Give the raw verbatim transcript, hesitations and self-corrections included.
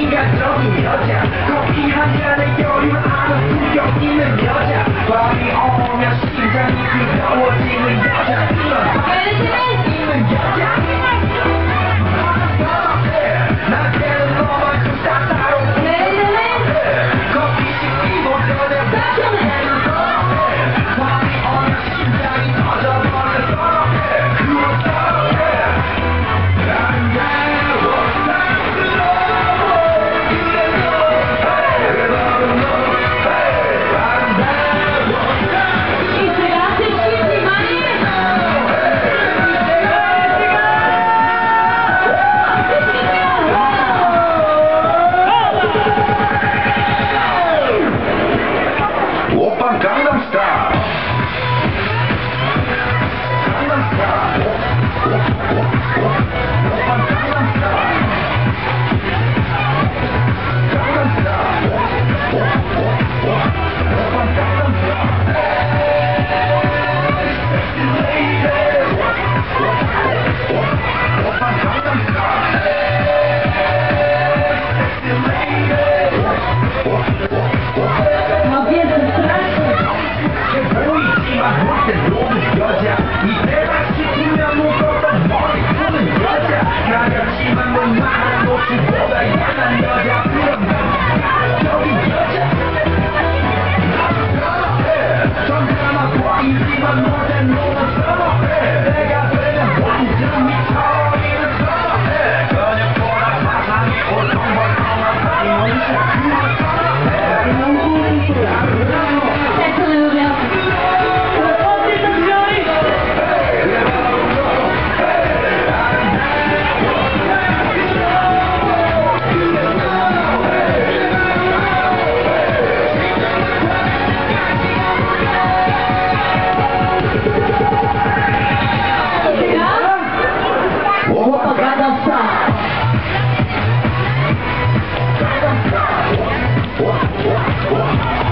인간적인 여자 커피 한 잔에 여유를 아는 품격 있는 여자 밤이 오면 심장이 뜨거워지는 여자 이런 있는 여자 나한테는 너만큼 따사로운 커피 시키고 전에 해를 밤이 오면 심장이 터져버려 서럽게 그런 서럽게 오빤 강남스타일 강남스타일 오빤 강남스타일 강남스타일 오빤 강남스타일 섹시 레이디 오빤 강남스타일 섹시 레이디 보이지만 못된 노는 여자 이 대박시키면 묶었던 머리 푸는 여자 가볍지만 웬만한 옷보다 야한 여자 그런 남자적인 여자 정감아 보이지만 못된 노는 선호해 내가 되면 완전 미쳐버리는 선호해 그녀보다 사상이 올통벌통한 이문세 그런 선호해 What?